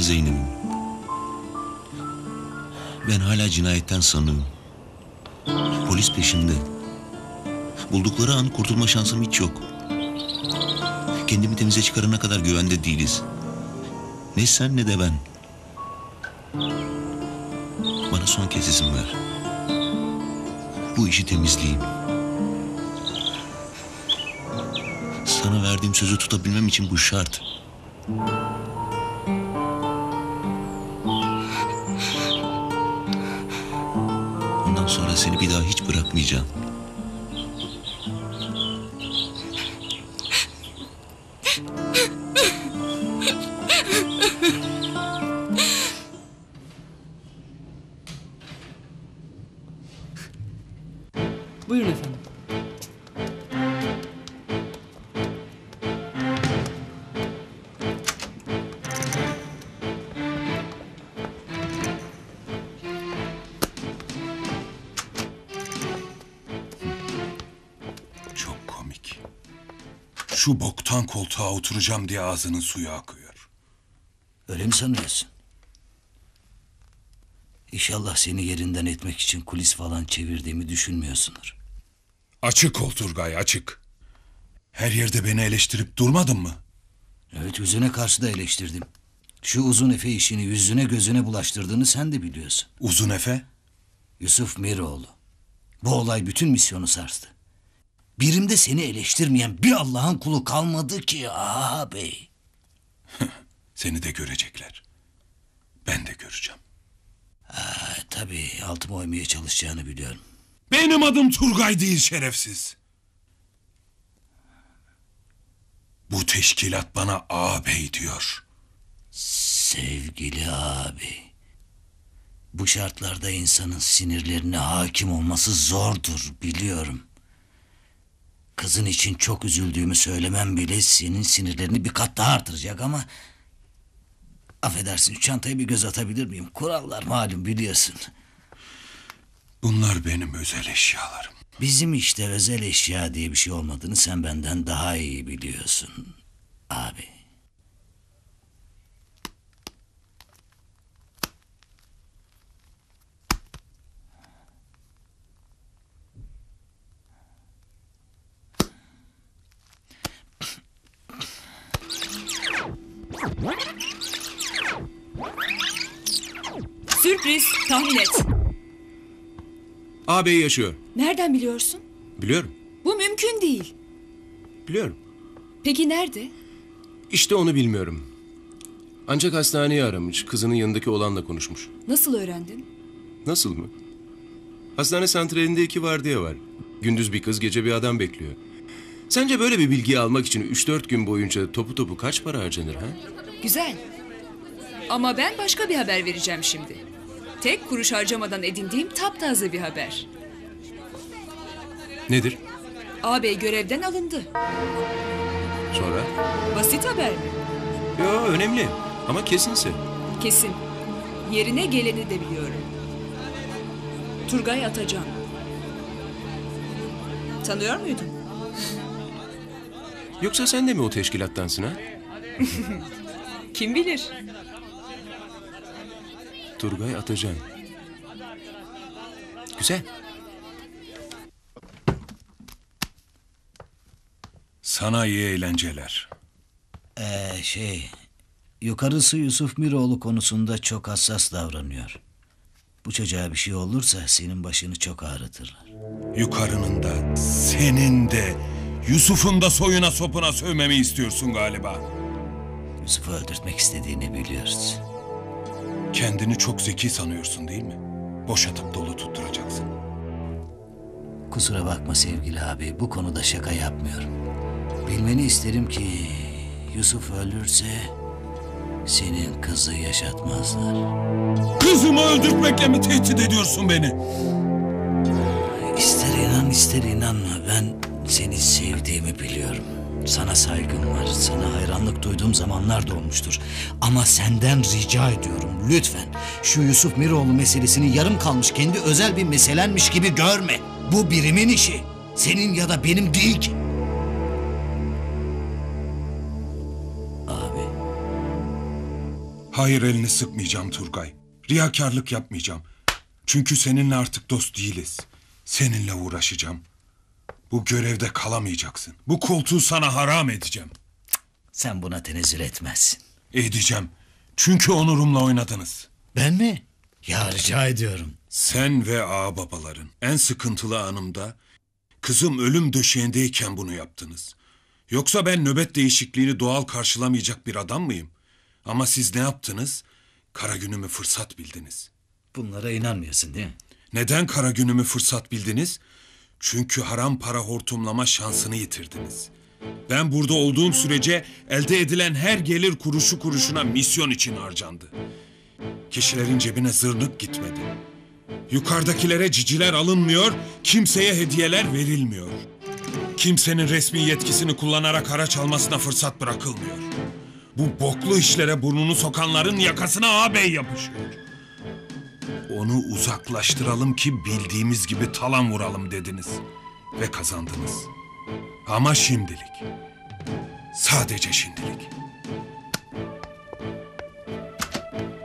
Zeynep'im. Ben hala cinayetten sanığım. Polis peşimde. Buldukları an kurtulma şansım hiç yok. Kendimi temize çıkarana kadar güvende değiliz. Ne sen ne de ben. Bana son kez izin ver. Bu işi temizleyeyim. Sana verdiğim sözü tutabilmem için bu şart. Ondan sonra seni bir daha hiç bırakmayacağım. Buyurun efendim. Çok komik. Şu boktan koltuğa oturacağım diye ağzının suyu akıyor. Öyle mi sanıyorsun? İnşallah seni yerinden etmek için kulis falan çevirdiğimi düşünmüyorsundur. Açık ol Turgay, açık. Her yerde beni eleştirip durmadın mı? Evet, yüzüne karşı da eleştirdim. Şu Uzun Efe işini yüzüne gözüne bulaştırdığını sen de biliyorsun. Uzun Efe? Yusuf Miroğlu. Bu olay bütün misyonu sarstı. Birimde seni eleştirmeyen bir Allah'ın kulu kalmadı ki ağabey. Seni de görecekler. Ben de göreceğim. Tabii altımı oymaya çalışacağını biliyorum. Benim adım Turgay değil şerefsiz. Bu teşkilat bana ağabey diyor. Sevgili abi. Bu şartlarda insanın sinirlerine hakim olması zordur, biliyorum. Kızın için çok üzüldüğümü söylemem bile senin sinirlerini bir kat daha artıracak ama... Affedersin, şu çantaya bir göz atabilir miyim? Kurallar malum, biliyorsun. Bunlar benim özel eşyalarım. Bizim işte özel eşya diye bir şey olmadığını sen benden daha iyi biliyorsun abi. Sürpriz, tahmin et. Ağabey yaşıyor. Nereden biliyorsun? Biliyorum. Bu mümkün değil. Biliyorum. Peki nerede? İşte onu bilmiyorum. Ancak hastaneyi aramış. Kızının yanındaki oğlanla konuşmuş. Nasıl öğrendin? Nasıl mı? Hastane santralinde 2 vardiya var. Gündüz bir kız, gece bir adam bekliyor. Sence böyle bir bilgiyi almak için 3-4 gün boyunca topu topu kaç para harcanır ha? Güzel. Ama ben başka bir haber vereceğim şimdi. Tek kuruş harcamadan edindiğim taptaze bir haber. Nedir? Ağabey görevden alındı. Sonra? Basit haber mi? Yo, önemli. Ama kesinse. Kesin. Yerine geleni de biliyorum. Turgay Atacan. Tanıyor muydun? Yoksa sen de mi o teşkilattansın ha? Kim bilir? Turgay Atacan. Güzel. Sana iyi eğlenceler. Yukarısı Yusuf Miroğlu konusunda çok hassas davranıyor. Bu çocuğa bir şey olursa senin başını çok ağrıtırlar. Yukarının da, senin de, Yusuf'un da soyuna sopuna sövmemi istiyorsun galiba. Yusuf'u öldürtmek istediğini biliyoruz. Kendini çok zeki sanıyorsun değil mi? Boşatıp dolu tutturacaksın. Kusura bakma sevgili abi, bu konuda şaka yapmıyorum. Bilmeni isterim ki Yusuf ölürse senin kızı yaşatmazlar. Kızımı öldürtmekle mi tehdit ediyorsun beni? İster inan ister inanma, ben seni sevdiğimi biliyorum. Sana saygım var, sana hayranlık duyduğum zamanlar da olmuştur. Ama senden rica ediyorum, lütfen şu Yusuf Miroğlu meselesini yarım kalmış kendi özel bir meselenmiş gibi görme. Bu birimin işi, senin ya da benim değil ki. Abi. Hayır, elini sıkmayacağım Turgay. Riyakarlık yapmayacağım. Çünkü seninle artık dost değiliz. Seninle uğraşacağım. Bu görevde kalamayacaksın. Bu koltuğu sana haram edeceğim. Sen buna tenezzül etmezsin. Edeceğim. Çünkü onurumla oynadınız. Ben mi? Ya rica ediyorum. Sen ve ağababaların en sıkıntılı anımda kızım ölüm döşeğindeyken bunu yaptınız. Yoksa ben nöbet değişikliğini doğal karşılamayacak bir adam mıyım? Ama siz ne yaptınız? Kara günümü fırsat bildiniz. Bunlara inanmıyorsun değil mi? Neden kara günümü fırsat bildiniz? Çünkü haram para hortumlama şansını yitirdiniz. Ben burada olduğum sürece elde edilen her gelir kuruşu kuruşuna misyon için harcandı. Kişilerin cebine zırnık gitmedi. Yukarıdakilere ciciler alınmıyor, kimseye hediyeler verilmiyor. Kimsenin resmi yetkisini kullanarak haraç almasına fırsat bırakılmıyor. Bu boklu işlere burnunu sokanların yakasına ağabey yapışıyor. Onu uzaklaştıralım ki bildiğimiz gibi talan vuralım dediniz. Ve kazandınız. Ama şimdilik. Sadece şimdilik.